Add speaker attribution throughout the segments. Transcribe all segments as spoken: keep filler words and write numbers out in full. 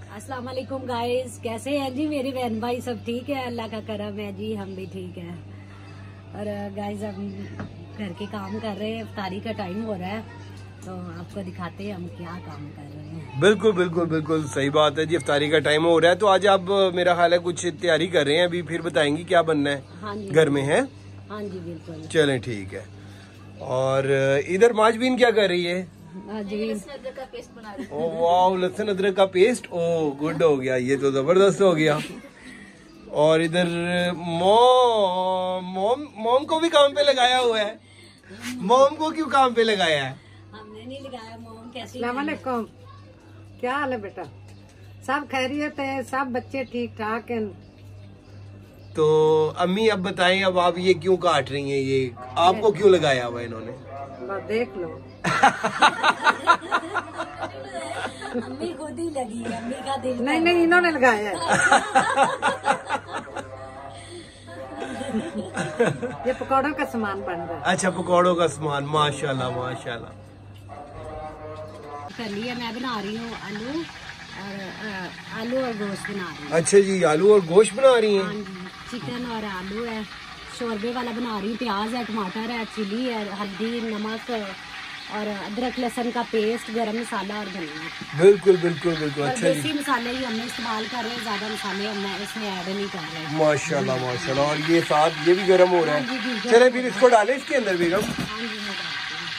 Speaker 1: अस्सलाम वालेकुम गाइस, कैसे हैं जी मेरे बहन भाई? सब ठीक है, अल्लाह का करम है जी, हम भी ठीक है। और गाइस हम घर के काम कर रहे हैं, इफ्तारी का टाइम हो रहा है तो आपको दिखाते हैं हम क्या काम कर रहे हैं।
Speaker 2: बिल्कुल बिल्कुल बिल्कुल सही बात है जी, इफ्तारी का टाइम हो रहा है तो आज आप मेरा ख्याल है कुछ तैयारी कर रहे हैं, अभी फिर बताएंगी क्या बनना है।
Speaker 1: हाँ जी,
Speaker 2: घर में है?
Speaker 1: हाँ जी बिल्कुल।
Speaker 2: चलें ठीक है। और इधर माजबीन क्या कर रही है? ओ वाह, लहसुन अदरक का पेस्ट, ओ गुड हो गया, ये तो जबरदस्त हो गया। और इधर मोम मोम मोम को भी काम पे लगाया हुआ है। मोम को क्यों काम पे लगाया है?
Speaker 1: हमने नहीं लगाया। मोम कैसे?
Speaker 3: अस्सलाम वालेकुम, क्या हाल है बेटा? सब खैरियत है, सब बच्चे ठीक ठाक हैं।
Speaker 2: तो अम्मी अब बताएं, अब आप ये क्यों काट रही हैं? ये आपको क्यों लगाया हुआ इन्होंने?
Speaker 3: बस देख लो।
Speaker 1: अम्मी खुद ही लगी है, अम्मी का दिल
Speaker 3: नहीं नहीं, इन्होंने लगाया है। ये पकौड़ों का सामान बन रहा है।
Speaker 2: अच्छा, पकौड़ों का सामान, माशाल्लाह माशाल्लाह।
Speaker 1: कर लिया, मैं बना रही हूँ आलू और आ, आलू और गोश्त बना रही हूँ।
Speaker 2: अच्छा जी, आलू और गोश्त बना रही हैं?
Speaker 1: हाँ जी, चिकन और आलू है, शोरबे वाला बना रही हूँ। प्याज है, टमाटर है, चिली है, हल्दी, नमक और अदरक लहसुन का पेस्ट, गरम मसाला और धनिया।
Speaker 2: बिल्कुल बिल्कुल बिल्कुल।
Speaker 1: और
Speaker 2: अच्छा
Speaker 1: देसी
Speaker 2: जी,
Speaker 1: मसाले ही हमने इस्तेमाल कर रहे हैं, ज्यादा मसाले हम इसमें ऐड नहीं कर रहे।
Speaker 2: माशाल्लाह माशाल्लाह। और ये साथ ये भी गर्म हो रहा
Speaker 1: हाँ जी,
Speaker 2: है।
Speaker 1: जी,
Speaker 2: चले फिर इसको डालें इसके अंदर बेगम।
Speaker 1: हाँ जी, मैं डालती हूँ।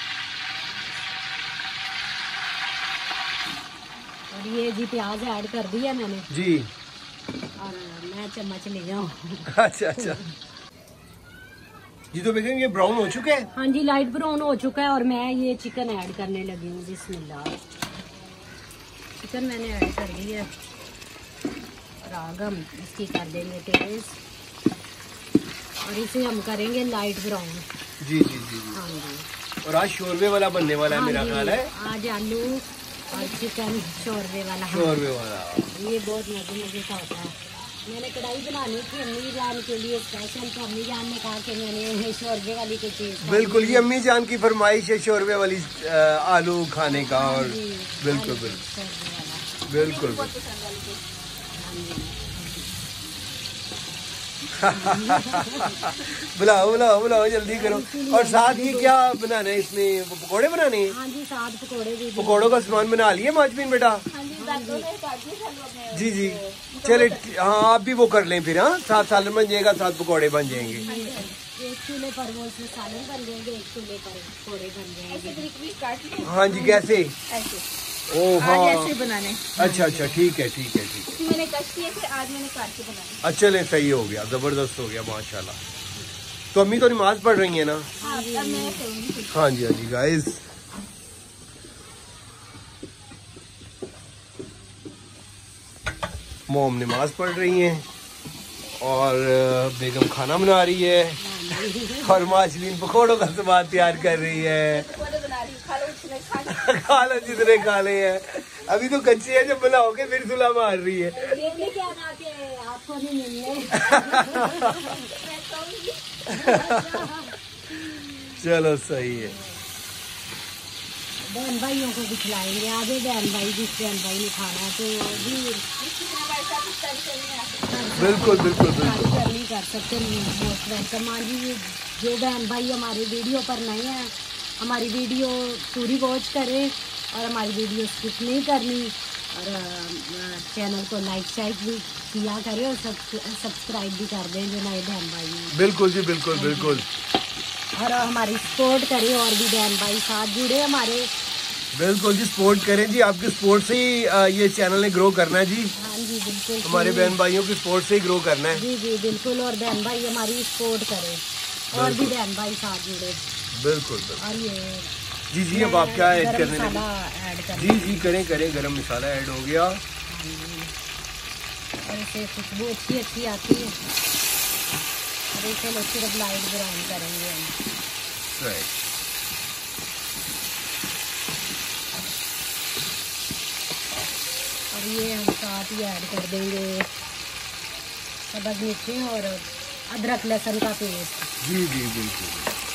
Speaker 1: और ये जी प्याज ऐड कर दिया मैंने
Speaker 2: जी।
Speaker 1: और मैं चम्मच ले जाऊँ।
Speaker 2: अच्छा अच्छा जी। तो बेगम ये ब्राउन हो चुके हैं?
Speaker 1: हाँ जी, लाइट ब्राउन हो चुका है और मैं ये चिकन ऐड करने लगी हूँ। बिस्मिल्लाह। चिकन मैंने ऐड कर दी है और आग हम इसकी कर देंगे टेस्ट और इसे हम करेंगे लाइट ब्राउन।
Speaker 2: जी जी जी जी।
Speaker 1: हाँ जी।
Speaker 2: और आज शोरबे वाला बनने वाला है
Speaker 1: हाँ
Speaker 2: मेरा
Speaker 1: जी,
Speaker 2: ख्याल है।
Speaker 1: आज आलू और चिकन शोरबे वाला।
Speaker 2: शोरबे वाला
Speaker 1: ये बहुत मजे मजे का होता है। मैंने कढ़ाई बनानी थी अम्मी जान के लिए स्पेशल, तो अम्मी जान ने कहा कि मैंने शोरबे वाली कोई चीज।
Speaker 2: बिल्कुल, ये अम्मी जान की फरमाइश है शोरबे वाली आ, आलू खाने का। और बिल्कुल बिल्कुल बिल्कुल बुलाओ बुलाओ बुलाओ, जल्दी करो। और साथ ये क्या बनाना है इसमें? पकौड़े बनाने हैं?
Speaker 1: हाँ जी, साथ पकौड़े भी।
Speaker 2: पकौड़ों का सामान बना लिए माजबीन बेटा? जी जी। चले, हाँ आप भी वो कर लें फिर। हाँ, साथ सालन बन जाएगा, साथ पकौड़े बन जाएंगे।
Speaker 1: एक चूल्हे पर वो सालन बन जाएंगे, एक चूल्हे पर पकौड़े बन जाएंगे।
Speaker 2: हाँ जी, कैसे? ओ हाँ,
Speaker 4: ऐसे बनाने।
Speaker 2: अच्छा अच्छा, ठीक है ठीक है ठीक है।
Speaker 4: मैंने कट किए थे, आज मैंने काट के बनाए।
Speaker 2: अच्छा, चले सही हो गया, जबरदस्त हो गया माशाल्लाह। तो अम्मी तो नमाज पढ़ रही है ना?
Speaker 4: हाँ, अब मैं करूँगी।
Speaker 2: हाँ जी हाँ जी गाइस, मोम नमाज पढ़ रही हैं और बेगम खाना बना रही है और माजबीन पकौड़ों का सामान तैयार कर रही है। खा लो जितने खा ले हैं, अभी तो कच्चे है, जब बनाओगे फिर सुला मार रही है।
Speaker 1: आपको नहीं मिलने।
Speaker 2: चलो सही है।
Speaker 1: बहन भाइयों को भी खिलाएंगे आगे। बहन भाई, जिस बहन भाई ने खाना है तो भी
Speaker 2: बिल्कुल बिल्कुल बिल्कुल
Speaker 1: नहीं कर सकते। Most welcome. हाँ जी, जो बहन भाई हमारी वीडियो पर नए हैं, हमारी वीडियो पूरी वॉच करें और हमारी वीडियो स्किप नहीं करनी और चैनल को लाइक शाइक भी किया करें और सब्सक्राइब भी कर दें जो नए बहन भाई हैं।
Speaker 2: बिल्कुल जी, बिल्कुल बिल्कुल।
Speaker 1: और हमारी सपोर्ट करें और भी बहन भाई साथ जुड़े हमारे।
Speaker 2: बिल्कुल जी, सपोर्ट करें जी, आपकी सपोर्ट से ही आ, ये चैनल ने ग्रो करना है जी।
Speaker 1: हाँ जी बिल्कुल,
Speaker 2: हमारे बहन भाइयों की सपोर्ट से ही ग्रो करना है।
Speaker 1: जी जी बिल्कुल। और बहन भाई हमारी सपोर्ट करें और भी बहन भाई साथ जुड़े।
Speaker 2: बिल्कुल बिल्कुल।
Speaker 1: और ये
Speaker 2: जी जी, अब आप क्या ऐड करने
Speaker 1: गरम
Speaker 2: लगे?
Speaker 1: मसाला ऐड कर।
Speaker 2: जी जी, करें करें, गरम मसाला ऐड हो गया।
Speaker 1: और इसे खुशबू अच्छी अच्छी आती है और इसे लोग सिर्फ लाइट ब्राउन करेंगे हम।
Speaker 2: राइट।
Speaker 1: और ये हम साथ ही ऐड कर देंगे सब्ज़ मिर्ची और अदरक लहसुन का पेस्ट।
Speaker 2: जी जी बिल्कुल।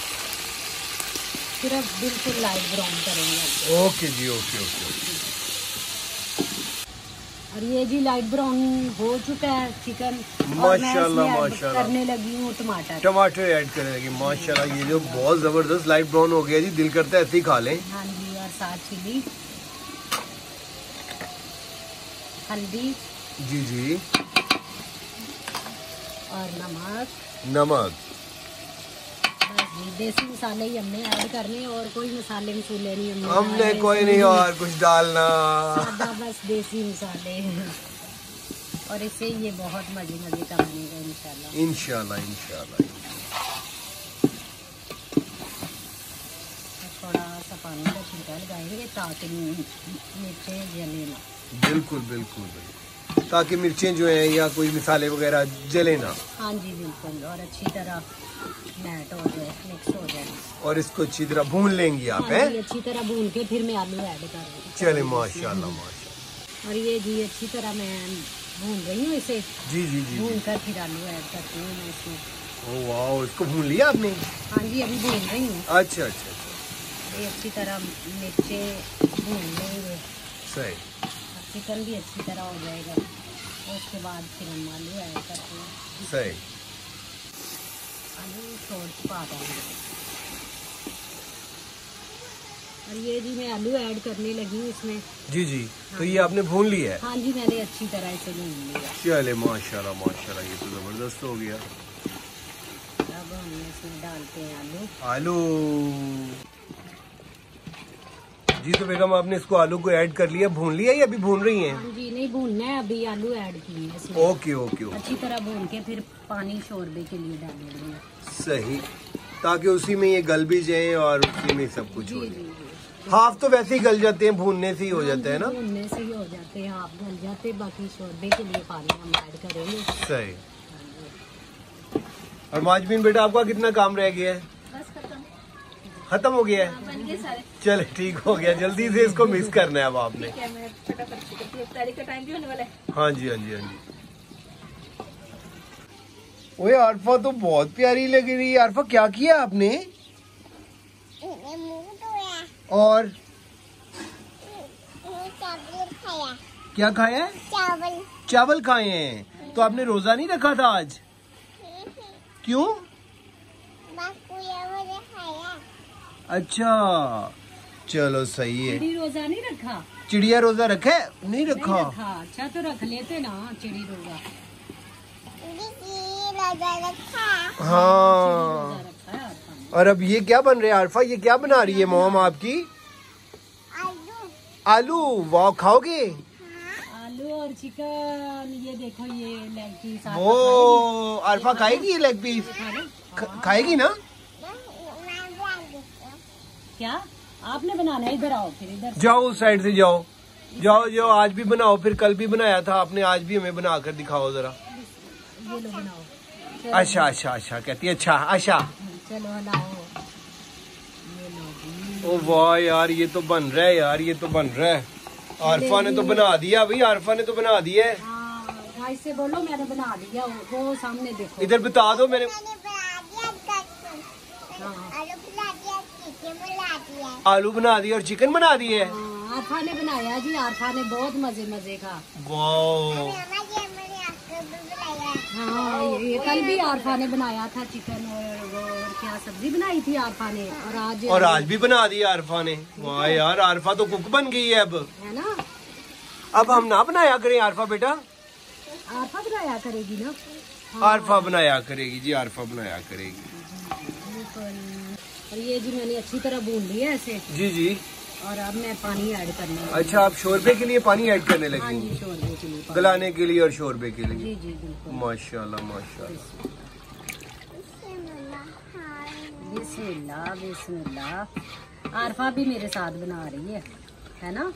Speaker 1: सिर्फ बिल्कुल लाइट ब्राउन करेंगे।
Speaker 2: ओके जी, ओके ओके।
Speaker 1: और ये जी लाइट ब्राउन हो चुका है चिकन।
Speaker 2: माशाल्लाह माशाल्लाह।
Speaker 1: करने लगी हूँ टमाटर।
Speaker 2: टमाटर ऐड करने लगी माशाल्लाह। ये जो बहुत जबरदस्त लाइट ब्राउन हो गया जी, दिल करता है ऐसे ही खा लें।
Speaker 1: हाँ जी, और साथ चिली, हल्दी
Speaker 2: जी जी,
Speaker 1: और नमक।
Speaker 2: नमक।
Speaker 1: बस जी, देसी मसाले ही हमने ऐड करने, और कोई मसाले मसूले नहीं हमने
Speaker 2: हमने
Speaker 1: डाले।
Speaker 2: कोई नहीं और कुछ डालना।
Speaker 1: सादा बस देसी मसाले। और इससे ये बहुत मजे मजे का बनेगा इंशाल्लाह।
Speaker 2: इंशाल्लाह इंशाल्लाह।
Speaker 1: थोड़ा सा पानी का छिड़का लगाएंगे ताकि मिर्चें जले ना।
Speaker 2: बिल्कुल बिल्कुल बिल्कुल, ताकि मिर्चें जो है या कोई मसाले वगैरह जले ना।
Speaker 1: हाँ जी बिल्कुल, और अच्छी तरह मैट हो जाए, मिक्स हो जाए।
Speaker 2: और इसको अच्छी तरह भून लेंगी आप,
Speaker 1: हाँ
Speaker 2: हैं?
Speaker 1: जी, अच्छी तरह भून के फिर मैं आलू ऐड कर दूँ।
Speaker 2: चले माशाल्लाह माशाल्लाह।
Speaker 1: और ये जी अच्छी तरह मैं भून रही हूँ इसे।
Speaker 2: जी जी जी।
Speaker 1: भून कर फिर आलू ऐड करती हूँ मैं इसमें।
Speaker 2: ओ वाह, इसको भून लिया आपने?
Speaker 1: हाँ जी, अभी भून रही हूँ।
Speaker 2: अच्छा अच्छा अच्छा,
Speaker 1: ये अच्छी तरह मिर्चें भून लेंगे,
Speaker 2: सही।
Speaker 1: चिकन भी अच्छी तरह हो जाएगा। और उसके बाद फिर हम आलू ऐड करते हैं।
Speaker 2: सही।
Speaker 1: आलू छोड़ पा देंगे। और ये जी मैं आलू ऐड करने लगी हूँ इसमें।
Speaker 2: जी जी, तो ये आपने भून लिया है?
Speaker 1: हाँ जी, मैंने अच्छी तरह इसे भून लिया।
Speaker 2: चले माशाल्लाह माशाल्लाह, ये तो जबरदस्त हो गया।
Speaker 1: अब हम इसमें डालते हैं आलू।
Speaker 2: आलू। जी तो बेगम आपने इसको आलू को ऐड कर लिया, भून लिया या अभी भून रही हैं?
Speaker 1: हाँ जी, नहीं भूनना है, अभी आलू ऐड किए हैं इसमें।
Speaker 2: ओके ओके ओके,
Speaker 1: अच्छी तरह भून के फिर पानी शोरबे के लिए डालेंगे।
Speaker 2: सही, ताकि उसी में ये गल भी जाए और उसी में सब कुछ हो
Speaker 1: जी जी
Speaker 2: जाए।
Speaker 1: जी।
Speaker 2: हाफ तो वैसे ही गल जाते हैं, भूनने से ही हो जाता है ना?
Speaker 1: भूनने से ही हो जाते हैं, आप गल जाते, बाकी शोरबे के लिए पानी हम ऐड करेंगे।
Speaker 2: सही। और माजबीन बेटा, आपका कितना काम रह गया है?
Speaker 4: बस खत्म,
Speaker 2: खत्म हो गया है?
Speaker 4: बन गए सारे।
Speaker 2: चले ठीक हो गया, जल्दी से इसको मिक्स करना है अब आपने।
Speaker 4: ठीक है, मैं फटाफट से करती हूँ, तारीख का टाइम भी होने वाला है।
Speaker 2: हाँ जी हाँ जी हाँ जी। ओए आरफा तो बहुत प्यारी लग रही है। आरफा क्या किया आपने? और
Speaker 5: खाया।
Speaker 2: क्या खाया है?
Speaker 5: चावल।
Speaker 2: चावल खाए हैं। तो आपने रोजा नहीं रखा था आज? क्यों?
Speaker 5: खाया।
Speaker 2: अच्छा चलो सही है।
Speaker 1: चिड़ी रोजा नहीं रखा?
Speaker 2: चिड़िया रोजा रखा है? नहीं
Speaker 1: नहीं
Speaker 2: रखा।
Speaker 1: रखा। अच्छा तो रख लेते ना चिड़ी रोजा।
Speaker 5: रखा।
Speaker 2: हाँ।
Speaker 1: रोजा रखा है आपने।
Speaker 2: और अब ये क्या बन रहा है आरफा? ये क्या बना रही है मोम आपकी?
Speaker 5: आलू।
Speaker 2: आलू। वाह, खाओगे?
Speaker 1: आलू और चिकन। ये देखो, ये लेग पीस।
Speaker 2: वो आरफा खाएगी ये लेग पीस? ख- खाएगी ना?
Speaker 1: क्या आपने बनाना है? इधर आओ, फिर इधर से।
Speaker 2: जाओ उस साइड से जाओ। जाओ जाओ, आज भी बनाओ, फिर कल भी बनाया था आपने, आज भी हमें बना कर दिखाओ जरा।
Speaker 1: ये लो बनाओ। चलो,
Speaker 2: अच्छा अच्छा अच्छा कहती है, अच्छा अच्छा।
Speaker 1: चलो हलाओ। ये लो जी।
Speaker 2: ओ वाह यार, ये तो बन रहा है यार, ये तो बन रहा है। आरफा ने तो बना दिया भाई, आरफा ने तो बना दिया है।
Speaker 1: हाँ, भाई से बोलो मैंने बना दिया। वो वो सामने देखो।
Speaker 2: इधर बता दो मैंने।
Speaker 5: मैंने बना दिया चिकन।
Speaker 1: हाँ।
Speaker 5: आलू बना दिया, चिकन बना दिया।
Speaker 2: आलू बना दिए और चिकन बना दिए है।
Speaker 1: हाँ, आरफा ने बनाया जी। आरफा ने बहुत मजे मजे का।
Speaker 2: वाह।
Speaker 5: मामा जी मैंने आपको भी बनाया।
Speaker 1: हाँ, ये, ये कल भी आरफा ने बनाया था चिकन, और वो और क्या सब्जी बनाई थी आरफा ने। और आज
Speaker 2: और आज भी बना दिया आरफा ने। वाह यार, आरफा तो कुक बन गई है अब।
Speaker 1: है ना?
Speaker 2: अब हम ना बनाया करें आरफा बेटा?
Speaker 1: आरफा बनाया करेगी ना?
Speaker 2: आरफा बनाया करेगी जी, आरफा बनाया करेगी।
Speaker 1: बिल्कुल। और ये जी मैंने अच्छी तरह भून लिया ऐसे।
Speaker 2: जी जी।
Speaker 1: और अब मैं पानी ऐड करने लगी।
Speaker 2: अच्छा, आप शोरबे के लिए पानी ऐड करने
Speaker 1: हाँ
Speaker 2: लगी?
Speaker 1: जी, शोरबे के लिए पानी।
Speaker 2: गलाने के लिए और शोरबे के लिए।
Speaker 1: जी जी बिल्कुल।
Speaker 2: माशाल्लाह माशाल्लाह।
Speaker 1: बिस्मिल्लाह बिस्मिल्लाह। आरफा भी मेरे साथ बना रही है है ना?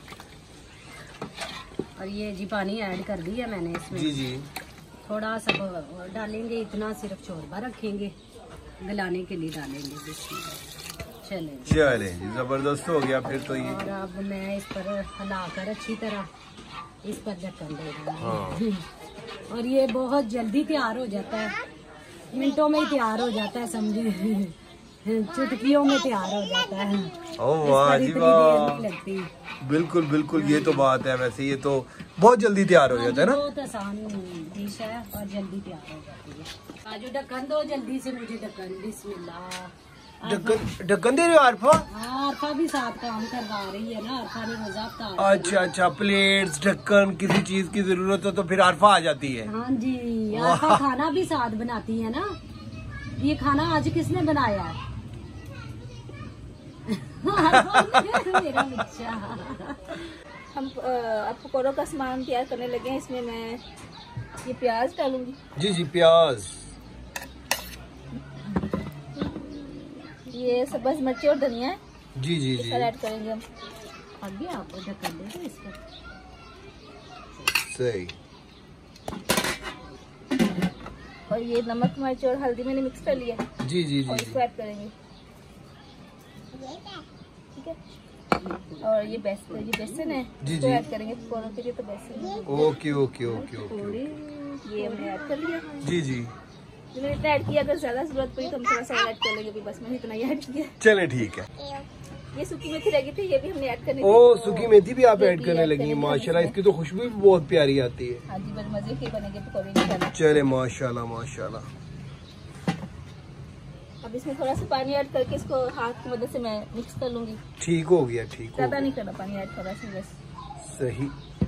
Speaker 1: और ये जी पानी ऐड कर दिया मैंने इसमें।
Speaker 2: जी जी।
Speaker 1: थोड़ा सा डालेंगे, इतना सिर्फ शोरबा रखेंगे, गलाने के लिए डालेंगे। बिस्मिल्लाह। चले
Speaker 2: चले जी, जबरदस्त हो गया फिर तो ये।
Speaker 1: और अब मैं इस पर हिलाकर अच्छी तरह इस पर ढक्कन दे दूंगी।
Speaker 2: हाँ।
Speaker 1: और ये बहुत जल्दी तैयार हो जाता है, मिनटों में ही तैयार हो जाता है समझे। चुटकियों में तैयार हो जाता है।
Speaker 2: ओ वाह जी वाह,
Speaker 1: लगती।
Speaker 2: बिल्कुल बिल्कुल, ये तो बात है। वैसे ये तो बहुत जल्दी तैयार हो जाता है ना।
Speaker 1: बहुत आसान डिश है और जल्दी तैयार हो जाती है। काजू ढक्कन दो जल्दी से मुझे, ढक्कन। बिस्मिल्लाह।
Speaker 2: ढक्कन ढक्कन दे रहे हो आरफा?
Speaker 1: हाँ, आरफा भी साथ काम करवा रही है ना, आरफा ने मजाक।
Speaker 2: अच्छा अच्छा, प्लेट्स, ढक्कन, किसी चीज की जरूरत हो तो फिर आरफा आ जाती है।
Speaker 1: हाँ जी, आरफा खाना भी साथ बनाती है ना। ये खाना आज किसने बनाया है? मेरा बच्चा।
Speaker 4: हम अ, अब पकौड़ों का सामान तैयार करने लगे हैं। इसमें मैं ये प्याज डालूंगी।
Speaker 2: जी जी, प्याज,
Speaker 4: ये सब्ज मिर्ची और धनिया है,
Speaker 2: जी जी जी,
Speaker 4: सारा ऐड करेंगे हम।
Speaker 1: अभी आपको ढक्कन दे दो इसका।
Speaker 2: सही।
Speaker 4: और ये नमक मिर्च और हल्दी मैंने मिक्स कर लिया,
Speaker 2: जी जी जी
Speaker 4: और
Speaker 2: जी,
Speaker 4: इसको ऐड करेंगे। ठीक है, और ये बेसन, ये बेसन है,
Speaker 2: जी,
Speaker 4: इसको
Speaker 2: जी।
Speaker 4: ऐड करेंगे पकौड़ों के लिए। तो बेसन है।
Speaker 2: ओके ओके ओके ओके,
Speaker 4: ये हमने ऐड कर लिया।
Speaker 2: जी जी,
Speaker 4: जो मैंने इतना ऐड किया, अगर ज्यादा जरूरत पड़ी तो हम थोड़ा सा ऐड कर लेंगे। अभी बस मैंने इतना ही ऐड किया।
Speaker 2: चले ठीक है।
Speaker 4: ये सूखी मेथी रह गई थी, ये भी हमने ऐड करनी थी।
Speaker 2: ओ,
Speaker 4: तो
Speaker 2: सूखी मेथी भी आप
Speaker 4: ये
Speaker 2: ऐड
Speaker 4: भी
Speaker 2: करने
Speaker 4: ऐड
Speaker 2: लगी हैं,
Speaker 4: करेंगे हम
Speaker 2: माशाल्लाह।
Speaker 4: इसमें।
Speaker 2: इसकी तो खुशबू भी बहुत प्यारी आती है।
Speaker 4: हाँ जी, बड़े मजे के बनेंगे पकौड़े इंशाल्लाह।
Speaker 2: चले माशाल्लाह माशाल्लाह।
Speaker 4: अब इसमें थोड़ा सा पानी ऐड करके इसको हाथ की मदद से मैं मिक्स कर लूंगी।
Speaker 2: ठीक हो गया, ठीक हो
Speaker 4: ज्यादा
Speaker 2: गया,
Speaker 4: नहीं करना पानी ऐड, थोड़ा सा बस।
Speaker 2: सही।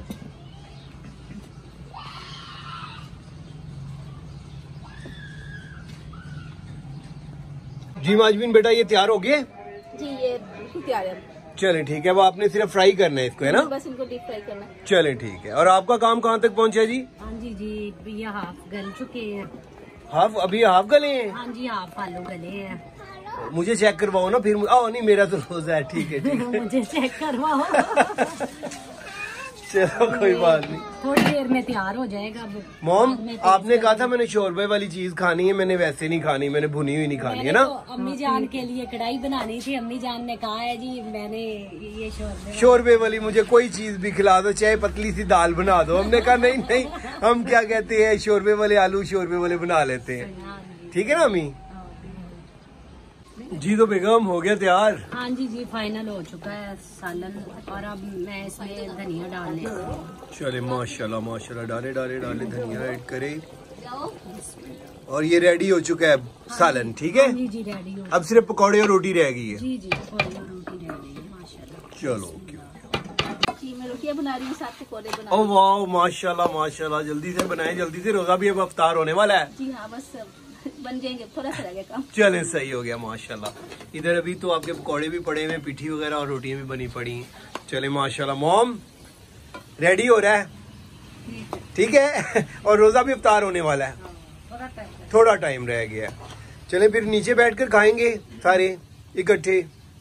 Speaker 2: जी माजबीन बेटा, ये तैयार हो गए?
Speaker 4: जी, ये बिल्कुल तैयार है।
Speaker 2: चले ठीक है, अब आपने सिर्फ फ्राई करना है इसको, है ना?
Speaker 4: बस इनको डीप फ्राई करना है।
Speaker 2: चले ठीक है। और आपका काम कहाँ तक पहुँचा जी?
Speaker 1: हाँ जी जी, ये हाफ गल चुके हैं।
Speaker 2: हाफ, अभी हाफ गले हैं?
Speaker 1: हाँ जी, हाफ आलू गले हैं।
Speaker 2: मुझे चेक करवाओ ना फिर। ओ नहीं, मेरा तो रोजा है। ठीक है ठीक है,
Speaker 1: मुझे चेक करवाओ।
Speaker 2: चलो कोई बात नहीं।
Speaker 1: थोड़ी देर में तैयार हो जाएगा। अब
Speaker 2: मोम,
Speaker 1: बाद में तेज
Speaker 2: आपने कहा था
Speaker 1: करेंगे।
Speaker 2: मैंने शोरबे वाली चीज खानी है, मैंने वैसे नहीं खानी, मैंने भुनी हुई नहीं खानी, है
Speaker 1: मैंने
Speaker 2: ना?
Speaker 1: तो अम्मी जान के लिए कढ़ाई बनानी थी। अम्मी जान ने कहा है जी मैंने ये शोरबे
Speaker 2: शोरबे वाली मुझे कोई चीज भी खिला दो, चाहे पतली सी दाल बना दो। हमने कहा नहीं नहीं, हम क्या कहते हैं, शोरबे वाले आलू शोरबे वाले बना लेते हैं।
Speaker 1: हाँ जी,
Speaker 2: ठीक है ना अम्मी जी? तो बेगम हो गया तैयार?
Speaker 1: हाँ जी जी, फाइनल हो चुका है सालन। और अब मैं इसमें धनिया डालने लगी हूँ।
Speaker 2: चले माशाल्लाह माशाल्लाह, डाले डाले डाले, धनिया ऐड करे। और ये रेडी हो चुका है सालन, ठीक है?
Speaker 1: हाँ जी जी, रेडी हो।
Speaker 2: अब सिर्फ पकौड़े और रोटी रह गई है।
Speaker 1: जी जी, पकौड़े और रोटी रह गई है माशाल्लाह।
Speaker 2: चलो ओके।
Speaker 4: जी, मैं रोटियां बना रही हूँ, साथ पकौड़े बना
Speaker 2: ओ
Speaker 4: रही हूँ।
Speaker 2: वाह माशाल्लाह माशाल्लाह, जल्दी से बनाए जल्दी से, रोजा भी अब अफ्तार होने वाला है।
Speaker 4: जी हाँ, बस बन जाएंगे, थोड़ा सा रह गया काम।
Speaker 2: चले सही हो गया माशाल्लाह। इधर अभी तो आपके पकौड़े भी पड़े हुए, पिठी वगैरह और रोटियां भी बनी पड़ी हैं। चले माशाल्लाह। मॉम, रेडी हो रहा है, ठीक है? और रोजा भी अफ्तार होने वाला है, थोड़ा टाइम रह गया है। चले फिर नीचे बैठकर खाएंगे सारे इकट्ठे।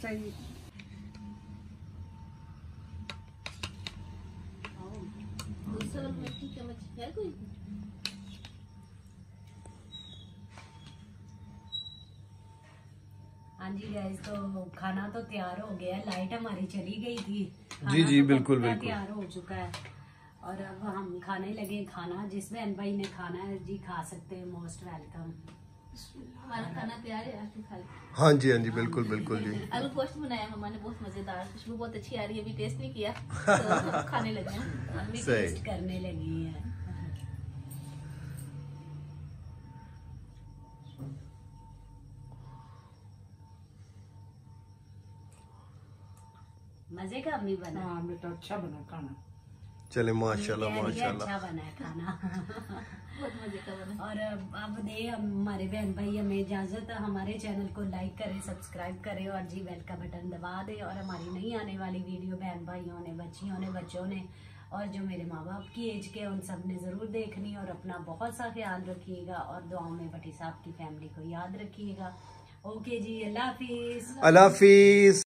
Speaker 1: हाँ जी गाइस, तो खाना तो तैयार हो गया है। लाइट हमारी चली गई थी। खाना
Speaker 2: जी जी,
Speaker 1: तो
Speaker 2: बिल्कुल
Speaker 1: पूरा
Speaker 2: बिल्कुल।
Speaker 1: तैयार हो चुका है और अब हम खाने लगे खाना। जिस बहन भाई ने खाना है जी खा सकते हैं, मोस्ट वेलकम।
Speaker 4: हमारा खाना तैयार है, आके खा लो।
Speaker 2: हाँ जी हाँ जी, बिल्कुल बिल्कुल जी।
Speaker 4: आलू गोश्त बनाया मम्मा ने, बहुत मजेदार, खुशबू बहुत अच्छी आ रही है। अभी टेस्ट नहीं किया तो खाने लगे हैं।
Speaker 1: हम भी
Speaker 2: सही।
Speaker 1: टेस्ट करने लगी है। मजे का भी बना।
Speaker 3: हाँ बेटा, अच्छा बना खाना।
Speaker 2: चले माशाल्लाह
Speaker 1: कह रही है,
Speaker 2: माशाल्लाह।
Speaker 1: अच्छा बना है खाना।
Speaker 4: बहुत मजे का बना।
Speaker 1: और अब दे हमारे बहन भाई हमें इजाजत। हमारे चैनल को लाइक करें, सब्सक्राइब करें और जी बेल का बटन दबा दें। और हमारी नई आने वाली वीडियो बहन भाइयों ने, बच्चियों ने, बच्चों ने और जो मेरे माँ बाप की एज के, उन सब ने जरूर देखनी। और अपना बहुत सा ख्याल रखिएगा और दुआओं में भट्टी साहब की फैमिली को याद रखिएगा। ओके जी, अल्लाह हाफिज।
Speaker 2: अल्लाह हाफिज।